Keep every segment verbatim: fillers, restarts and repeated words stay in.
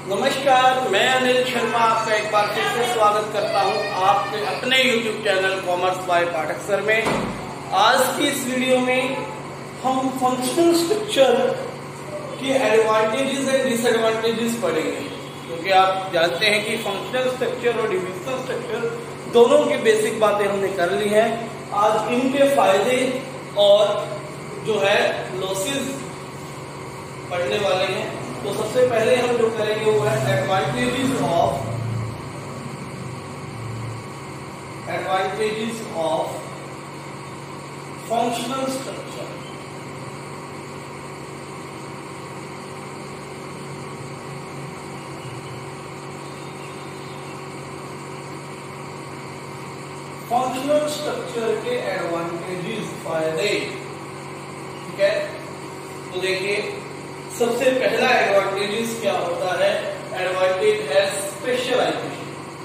नमस्कार, मैं अनिल शर्मा आपका एक बार फिर से स्वागत करता हूं आपके अपने YouTube channel commerce by Pathak sir में। आज की इस वीडियो में हम फंक्शनल स्ट्रक्चर के एडवांटेजेस एंड डिसएडवांटेजेस पढ़ेंगे, क्योंकि आप जानते हैं कि फंक्शनल स्ट्रक्चर और डिविजनल स्ट्रक्चर दोनों की बेसिक बातें हमने कर ली हैं। आज इनके फायदे और जो है लॉसेस पढ़ने वाले हैं। तो सबसे पहले हम जो करेंगे वो है advantages of advantages of functional structure. Functional structure के एडवांटेजेस, फायदे। ठीक है, तो देखिए सबसे पहला एडवांटेजेस क्या होता है। एडवांटेज है स्पेशलाइजेशन।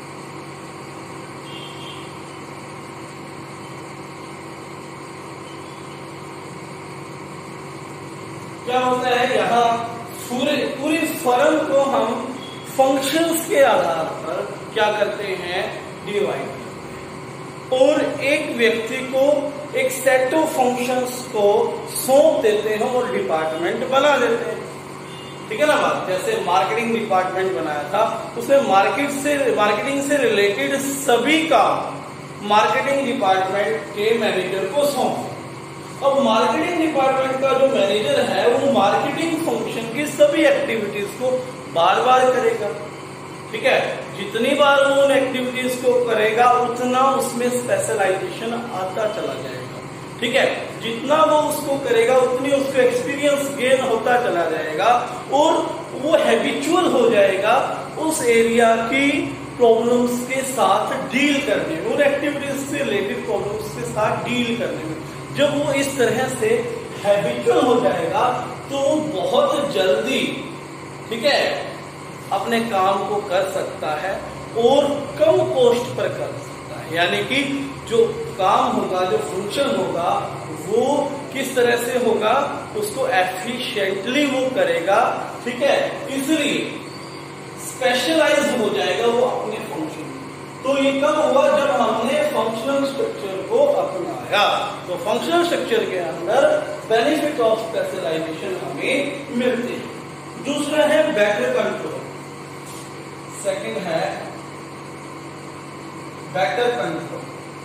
क्या होता है, यहाँ पूरे पूरी फर्म को हम फंक्शंस के आधार पर क्या करते हैं, डिवाइड करते हैं और एक व्यक्ति को एक सेट ऑफ फंक्शंस को सौंप देते हैं और डिपार्टमेंट बना देते हैं। ठीक है ना बात। जैसे मार्केटिंग डिपार्टमेंट बनाया था, उसमें मार्केट से मार्केटिंग से रिलेटेड सभी काम मार्केटिंग डिपार्टमेंट के मैनेजर को सौंप। अब मार्केटिंग डिपार्टमेंट का जो मैनेजर है वो मार्केटिंग फंक्शन की सभी एक्टिविटीज को बार बार करेगा। ठीक है, जितनी बार वो उन एक्टिविटीज को करेगा उतना उसमें स्पेशलाइजेशन आता चला जाएगा। ठीक है, जितना वो उसको करेगा उतनी उसको एक्सपीरियंस गेन होता चला जाएगा और वो हैबिचुअल हो जाएगा उस एरिया की प्रॉब्लम्स के साथ डील करने में, उन एक्टिविटीज से रिलेटेड प्रॉब्लम्स के साथ डील करने में। जब वो इस तरह से हैबिचुअल हो जाएगा तो वो बहुत जल्दी, ठीक है, अपने काम को कर सकता है और कम कॉस्ट पर कर सकता है। यानी कि जो काम होगा, जो फंक्शन होगा, वो किस तरह से होगा, उसको एफिशिएंटली वो करेगा। ठीक है, इसलिए स्पेशलाइज हो जाएगा वो अपने फंक्शन में। तो ये कब हुआ, जब हमने फंक्शनल स्ट्रक्चर को अपनाया। तो फंक्शनल स्ट्रक्चर के अंदर बेनिफिट ऑफ स्पेशलाइजेशन हमें मिलते हैं। दूसरा है बेटर कंट्रोल। सेकंड है बेटर कंट्रोल।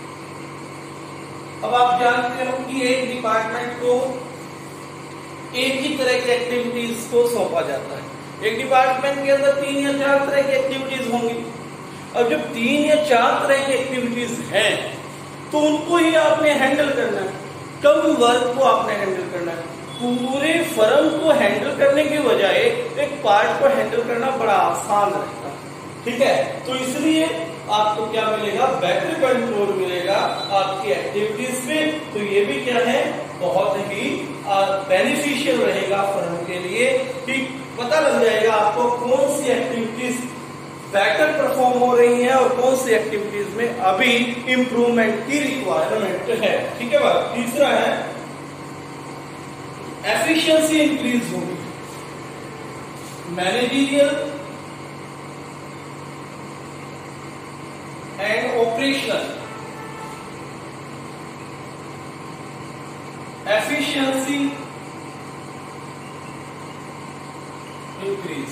अब आप जानते हो कि एक डिपार्टमेंट को एक ही तरह की एक्टिविटीज को सौंपा जाता है। एक डिपार्टमेंट के अंदर तीन या चार तरह की एक्टिविटीज होंगी। अब जब तीन या चार तरह की एक्टिविटीज हैं तो उनको ही आपने हैंडल करना है। कम वर्क को आपने हैंडल करना है। पूरे फर्म को हैंडल करने के बजाय एक पार्ट को हैंडल करना बड़ा आसान रहता है। ठीक है, तो इसलिए आपको क्या मिलेगा, बेटर कंट्रोल मिलेगा आपकी एक्टिविटीज में। तो ये भी क्या है, बहुत ही बेनिफिशियल रहेगा फर्म के लिए। ठीक, पता लग जाएगा आपको कौन सी एक्टिविटीज बेटर परफॉर्म हो रही है और कौन सी एक्टिविटीज में अभी इंप्रूवमेंट की रिक्वायरमेंट है। ठीक है बात। तीसरा है एफिशिएंसी इंक्रीज होगी। Managerial and operational efficiency increase.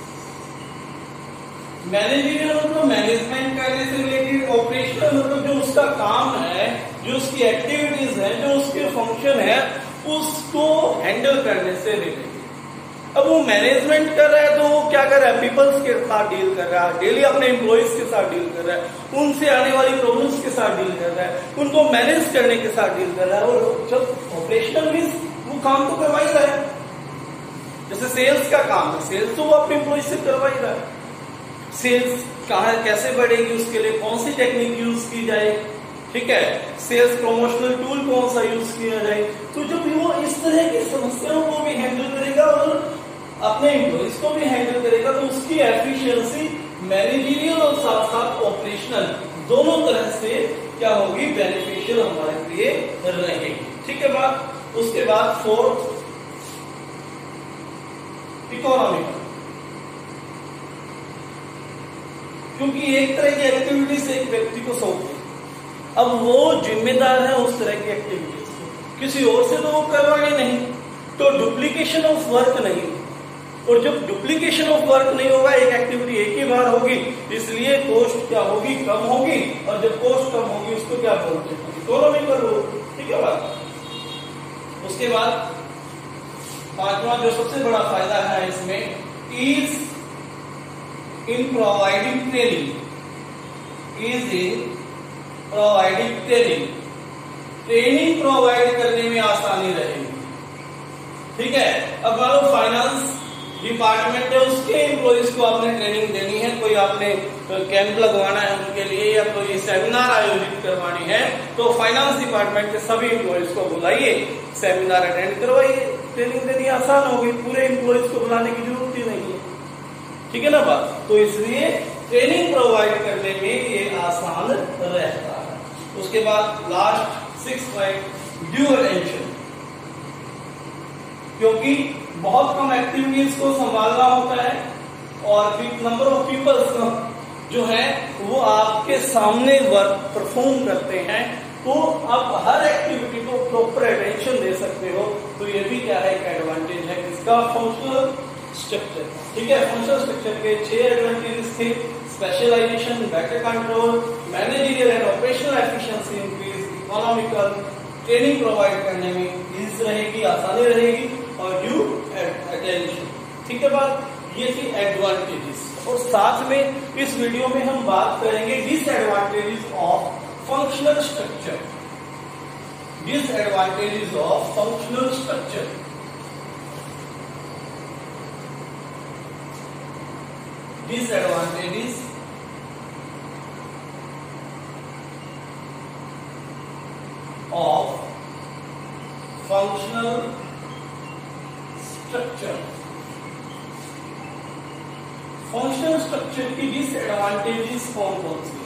Managerial मतलब मैनेजमेंट करने से रिलेटेड, ऑपरेशनल मतलब जो उसका काम है, जो उसकी एक्टिविटीज है, जो उसके फंक्शन है, उसको हैंडल करने से रिलेटेड। अब वो मैनेजमेंट कर रहा है तो वो क्या कर रहा है, पीपल्स के साथ डील कर रहा है, डेली अपने एम्प्लॉइज के साथ डील कर रहा है, उनसे आने वाली प्रॉब्लम्स के साथ डील कर रहा है, उनको मैनेज करने के साथ डील कर रहा है। और जब ऑपरेशनल मीन्स वो काम तो करवा ही रहा है। जैसे सेल्स का काम है, सेल्स तो वो अपने एम्प्लॉइज से करवा ही रहा है। सेल्स कहाँ कैसे बढ़ेगी, उसके लिए कौन सी टेक्निक यूज की जाए। ठीक है, सेल्स प्रमोशनल टूल कौन सा यूज किया जाए। तो जब वो इस तरह की समस्याओं को भी हैंडल करेगा और अपने एम्प्लॉइज को भी हैंडल करेगा तो उसकी एफिशिएंसी मैनेजरियल और साथ साथ ऑपरेशनल दोनों तरह से क्या होगी, बेनिफिशियल हमारे लिए रहेगी। ठीक है बात। उसके बाद फोर्थ इकोनॉमिकल। क्योंकि एक तरह की एक्टिविटी से एक व्यक्ति को सौंपी, अब वो जिम्मेदार है उस तरह की एक्टिविटीज को, किसी और से तो वो करवाए नहीं, तो डुप्लीकेशन ऑफ वर्क नहीं। और जब डुप्लीकेशन ऑफ वर्क नहीं होगा, एक एक्टिविटी एक ही बार होगी, इसलिए कॉस्ट क्या होगी, कम होगी, और जब कॉस्ट कम होगी उसको क्या बोलते हैं, इकोनॉमिकल होगी। ठीक है बात। उसके बाद पांचवा जो सबसे बड़ा फायदा है इसमें, ease in providing training, ease in providing training, training provide करने में आसानी रहेगी। ठीक है। अब मान लो फाइनेंस डिपार्टमेंट है, उसके एम्प्लॉइज को आपने ट्रेनिंग देनी है, कोई आपने कैंप लगवाना है उनके लिए, या कोई सेमिनार आयोजित करवानी है, तो फाइनेंस डिपार्टमेंट के सभी एम्प्लॉइज को बुलाइए, सेमिनार अटेंड करवाइए, ट्रेनिंग देनी आसान होगी, पूरे एम्प्लॉइज को बुलाने की जरूरत ही नहीं है। ठीक है ना बात। तो इसलिए ट्रेनिंग प्रोवाइड करने में ये आसान रहता है। उसके बाद last six point, due attention, क्योंकि बहुत कम एक्टिविटीज को संभालना होता है और नंबर ऑफ पीपल्स जो है वो आपके सामने वर्क परफॉर्म करते हैं, तो आप हर एक्टिविटी को प्रॉपर अटेंशन दे सकते हो। तो ये भी क्या है, एक एडवांटेज है इसका, फंक्शनल स्ट्रक्चर। ठीक है। फंक्शनल स्ट्रक्चर के छह एडवांटेजेस थे, specialisation, better control, managerial and operational efficiency increase, economical, training provide करने में इजी रहेगी, आसानी रहेगी, और ड्यू अटेंशन। ठीक है बात। ये थी एडवांटेजेस। और साथ में इस वीडियो में हम बात करेंगे disadvantages of functional structure, disadvantages of functional structure. Disadvantages of functional structure. Functional structure की डिसएडवांटेजेस कौन कौन सी,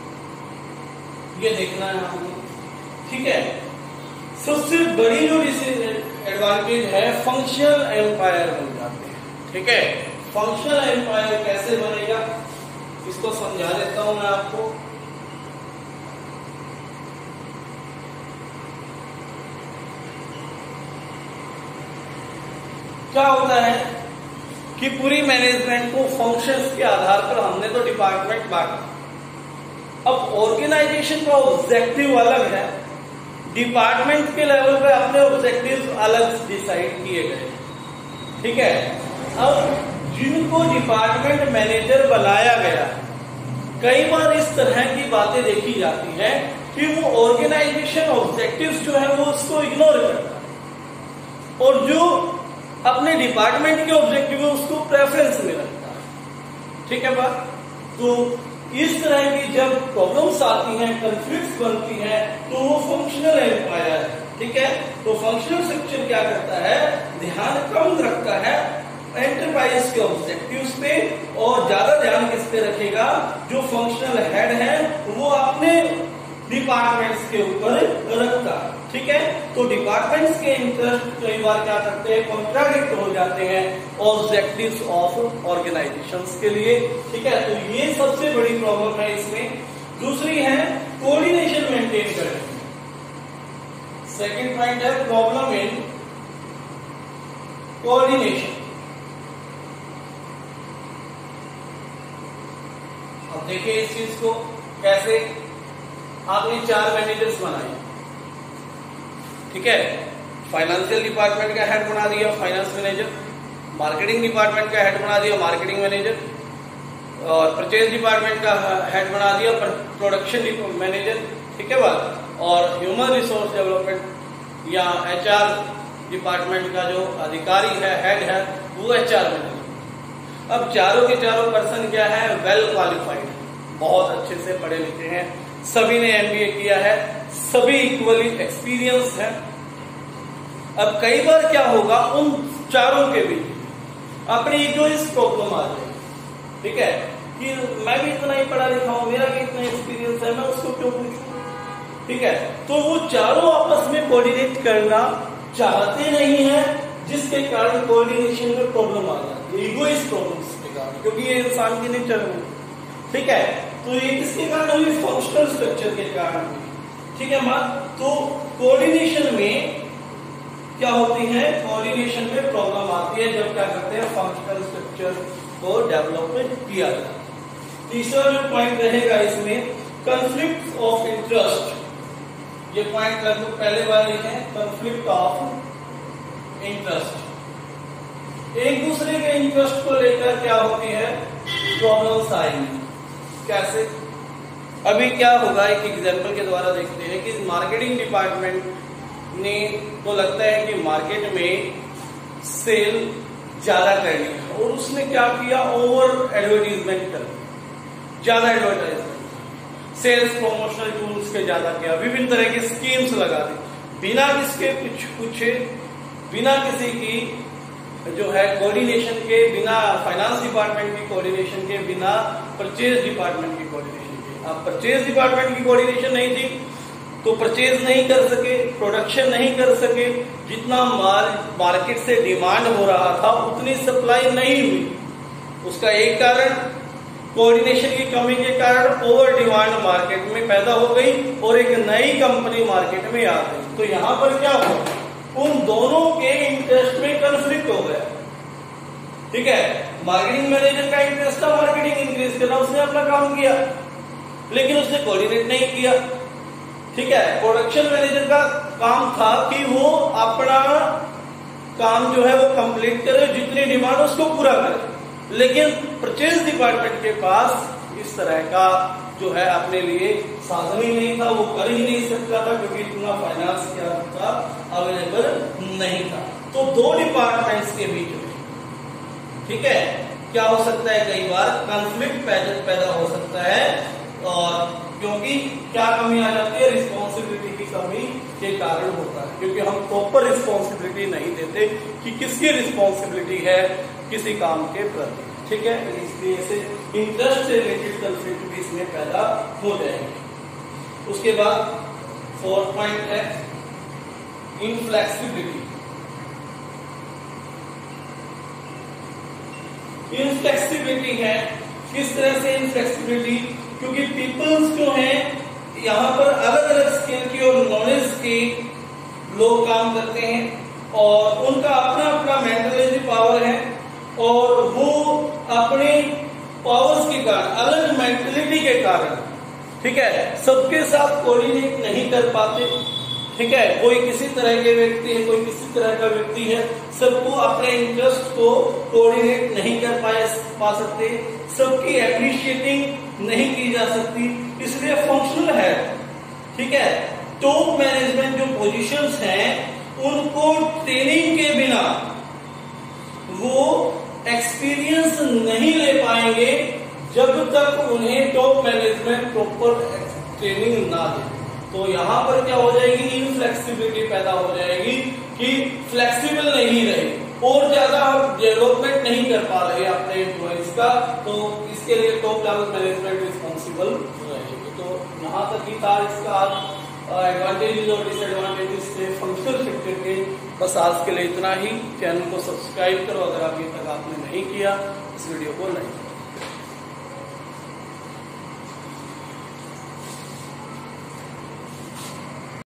ये देखना है आपको। ठीक है। सबसे बड़ी जो डिसएडवांटेज है, फंक्शनल एम्पायर बन जाते हैं। ठीक है। फंक्शनल एम्पायर कैसे बनेगा, इसको समझा देता हूं मैं आपको। क्या होता है कि पूरी मैनेजमेंट को फंक्शंस के आधार पर हमने तो डिपार्टमेंट बांटा। अब ऑर्गेनाइजेशन का ऑब्जेक्टिव अलग है, डिपार्टमेंट के लेवल पे अपने ऑब्जेक्टिव्स अलग डिसाइड किए गए। ठीक है। अब जिनको डिपार्टमेंट मैनेजर बनाया गया, कई बार इस तरह की बातें देखी जाती है कि वो ऑर्गेनाइजेशन ऑब्जेक्टिव्स जो है वो उसको इग्नोर करता है, और जो अपने डिपार्टमेंट के ऑब्जेक्टिव है उसको प्रेफरेंस में रखता है। ठीक है बात। तो इस तरह की जब प्रॉब्लम्स आती हैं, कंफ्लिक्ट्स बनती हैं, तो वो फंक्शनल एम्पायर है। ठीक है। तो फंक्शनल स्ट्रक्चर क्या करता है, ध्यान कम रखता है एंटरप्राइज के ऑब्जेक्टिव्स पे, और ज्यादा ध्यान किस पे रखेगा, जो फंक्शनल हेड है वो अपने डिपार्टमेंट्स के ऊपर रखता है। ठीक है। तो डिपार्टमेंट्स के इंटरेस्ट कई बार क्या करते हैं, कॉन्ट्राडिक्ट हो जाते हैं ऑब्जेक्टिव्स ऑफ ऑर्गेनाइजेशंस के लिए। ठीक है। तो ये सबसे बड़ी प्रॉब्लम है इसमें। दूसरी है कोऑर्डिनेशन मेंटेन करें। सेकंड पॉइंट है प्रॉब्लम इन कोऑर्डिनेशन। अब देखिए इस चीज को कैसे, आपने चार मैनेजर्स बनाए। ठीक है। फाइनेंशियल डिपार्टमेंट का हेड बना दिया फाइनेंस मैनेजर, मार्केटिंग डिपार्टमेंट का हेड बना दिया मार्केटिंग मैनेजर, और परचेज डिपार्टमेंट का हेड बना दिया प्रोडक्शन मैनेजर। ठीक है बात। और ह्यूमन रिसोर्स डेवलपमेंट या एचआर डिपार्टमेंट का जो अधिकारी है, हेड है, वो एचआर मैनेजर। अब चारों के चारों पर्सन क्या है, वेल क्वालिफाइड, बहुत अच्छे से पढ़े लिखे हैं, सभी ने एमबीए किया है, सभी इक्वली एक्सपीरियंस है। अब कई बार क्या होगा, उन चारों के बीच अपनी इगोइस्ट प्रॉब्लम आ जाए। ठीक है। कि मैं भी इतना ही पढ़ा लिखा हूं, मेरा भी इतना एक्सपीरियंस है, मैं उसको क्यों पूछूं। ठीक है। तो वो चारों आपस में कोऑर्डिनेट करना चाहते नहीं है, जिसके कारण कोऑर्डिनेशन में प्रॉब्लम आ जाती है, इगोइस्ट प्रॉब्लम्स के कारण, क्योंकि ये इंसान की नेचर है। ठीक है, तो ये किसके कारण हुई? फंक्शनल स्ट्रक्चर के कारण हुई। ठीक है मां, तो कोऑर्डिनेशन में क्या होती है? कोऑर्डिनेशन में प्रॉब्लम आती है जब क्या करते हैं फंक्शनल स्ट्रक्चर को डेवलपमेंट किया जाता है। तीसरा जो पॉइंट रहेगा इसमें कंफ्लिक्ट ऑफ इंटरेस्ट। ये पॉइंट लगभग पहले वाले हैं, कंफ्लिक्ट ऑफ इंटरेस्ट। एक दूसरे के इंटरेस्ट को लेकर क्या होती है? प्रॉब्लम्स आएंगी। कैसे? अभी क्या होगा, एक एग्जांपल के द्वारा देखते हैं कि मार्केटिंग डिपार्टमेंट ने तो लगता है कि मार्केट में सेल ज्यादा करनी है और उसने क्या किया? ओवर एडवर्टीजमेंट कर, ज्यादा एडवर्टाइजमेंट, सेल्स प्रमोशनल टूल्स के ज्यादा किया, विभिन्न तरह की स्कीम्स लगा दी, बिना किसके कुछ पूछे, बिना किसी की जो है कोऑर्डिनेशन के, बिना फाइनेंस डिपार्टमेंट की कोऑर्डिनेशन के, बिना परचेज डिपार्टमेंट की कोऑर्डिनेशन के। अब परचेज डिपार्टमेंट की कोऑर्डिनेशन नहीं थी तो परचेज नहीं कर सके, प्रोडक्शन नहीं कर सके, जितना माल मार्केट से डिमांड हो रहा था उतनी सप्लाई नहीं हुई। उसका एक कारण कोऑर्डिनेशन की कमी के कारण ओवर डिमांड मार्केट में पैदा हो गई और एक नई कंपनी मार्केट में आ गई। तो यहां पर क्या हुआ? उन दोनों के इंटरेस्ट में कंफ्लिक्ट हो गया। ठीक है, मार्केटिंग मैनेजर का इंटरेस्ट था मार्केटिंग इंक्रीज करना, उसने अपना काम किया लेकिन उसने कोऑर्डिनेट नहीं किया। ठीक है, प्रोडक्शन मैनेजर का काम था कि वो अपना काम जो है वो कंप्लीट करे, जितनी डिमांड उसको पूरा करे, लेकिन परचेज डिपार्टमेंट के पास इस तरह का जो है अपने लिए साधन ही नहीं था, वो कर ही नहीं सकता था क्योंकि इतना फाइनेंस क्या था अवेलेबल नहीं था। तो दो डिपार्टमेंट्स के बीच में ठीक है क्या हो सकता है? कई बार कॉन्फ्लिक्ट पैदा हो सकता है, और क्योंकि क्या कमी आ जाती है? रिस्पॉन्सिबिलिटी की कमी के कारण होता है, क्योंकि हम प्रॉपर रिस्पॉन्सिबिलिटी नहीं देते कि किसकी रिस्पॉन्सिबिलिटी है किसी काम के प्रति। ठीक है, इसलिए से इंटरेस्ट से रिलेटेड कंफ्लिक्ट भी इसमें पैदा हो जाएंगे। उसके बाद फोर्थ पॉइंट है इनफ्लेक्सिबिलिटी। इनफ्लेक्सिबिलिटी है, किस तरह से इनफ्लेक्सिबिलिटी? क्योंकि पीपल्स जो हैं यहाँ पर अलग अलग स्किल की और नॉलेज के लोग काम करते हैं और उनका अपना अपना मेंटलिटी पावर है और वो अपने पावर्स के कारण, अलग मेंटलिटी के कारण ठीक है सबके साथ कोऑर्डिनेट नहीं कर पाते। ठीक है, कोई किसी तरह के व्यक्ति है, कोई किसी तरह का व्यक्ति है, सबको अपने इंटरेस्ट को कोऑर्डिनेट नहीं कर पाए पा सकते, सबकी एप्रिशिएटिंग नहीं की जा सकती, इसलिए फंक्शनल है। ठीक है, टॉप मैनेजमेंट जो पोजीशंस हैं उनको ट्रेनिंग के बिना वो एक्सपीरियंस नहीं ले पाएंगे जब तक उन्हें टॉप मैनेजमेंट प्रॉपर ट्रेनिंग ना दे। तो यहां पर क्या हो जाएगी? इनफ्लेक्सिबिलिटी पैदा हो जाएगी कि फ्लेक्सिबल नहीं रहे और ज्यादा डेवलपमेंट नहीं कर पा रहे अपने एम्प्लॉइज का, तो इसके लिए टॉप लेवल मैनेजमेंट रिस्पॉन्सिबल रहेगी। तो यहाँ तक ही था इसका एडवांटेजेस और डिसएडवांटेजेस थे फंक्शनल सेक्टर के। बस आज के लिए इतना ही। चैनल को सब्सक्राइब करो अगर अभी तक आपने नहीं किया, इस वीडियो को लाइक